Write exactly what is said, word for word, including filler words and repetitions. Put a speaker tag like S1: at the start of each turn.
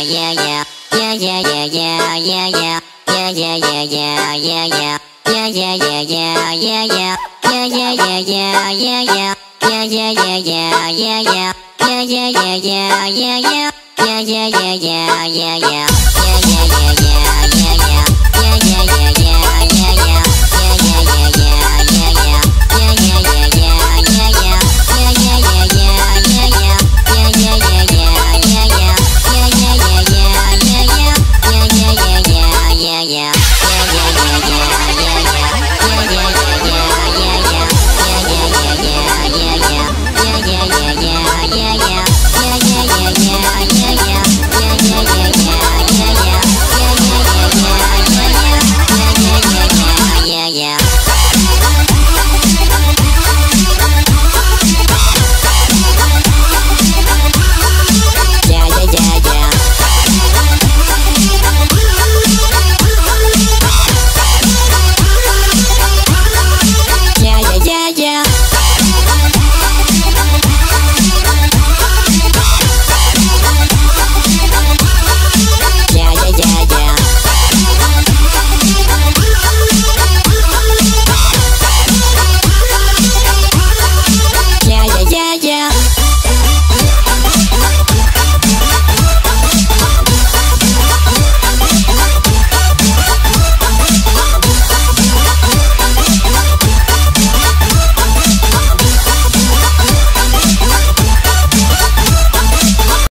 S1: yeah, yeah. Yeah, yeah, yeah, yeah, yeah, yeah. Yeah, yeah, yeah, yeah, yeah, yeah. Yeah, yeah, yeah, yeah, yeah, yeah. Yeah, yeah, yeah, yeah, yeah, yeah. Yeah, yeah, yeah, yeah, yeah, yeah. Yeah, yeah, yeah, yeah, yeah, yeah. Yeah, yeah, yeah, yeah, yeah, yeah. Yeah, yeah, yeah, yeah.